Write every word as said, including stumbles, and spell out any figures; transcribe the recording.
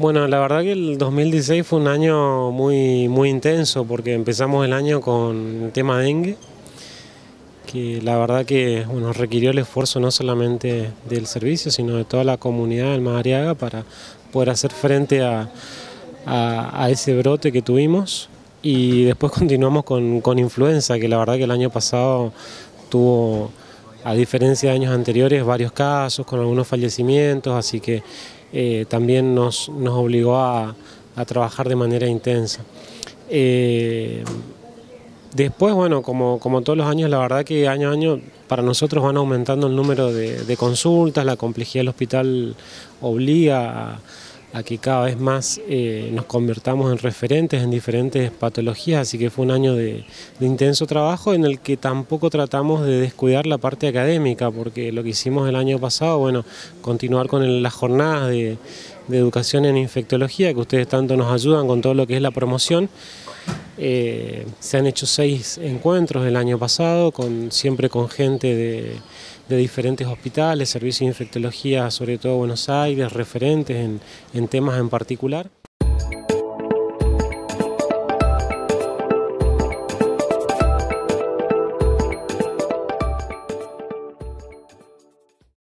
Bueno, la verdad que el dos mil dieciséis fue un año muy, muy intenso porque empezamos el año con el tema dengue, que la verdad que bueno, requirió el esfuerzo no solamente del servicio, sino de toda la comunidad del Madariaga para poder hacer frente a, a, a ese brote que tuvimos. Y después continuamos con, con influenza, que la verdad que el año pasado tuvo, a diferencia de años anteriores, varios casos con algunos fallecimientos, así que eh, también nos, nos obligó a, a trabajar de manera intensa. Eh, después, bueno, como, como todos los años, la verdad que año a año para nosotros van aumentando el número de, de consultas, la complejidad del hospital obliga a, a que cada vez más eh, nos convertamos en referentes en diferentes patologías, así que fue un año de, de intenso trabajo en el que tampoco tratamos de descuidar la parte académica, porque lo que hicimos el año pasado, bueno, continuar con el, las jornadas de, de educación en infectología, que ustedes tanto nos ayudan con todo lo que es la promoción. Eh, se han hecho seis encuentros el año pasado, con, siempre con gente de, de diferentes hospitales, servicios de infectología, sobre todo Buenos Aires, referentes en, en temas en particular.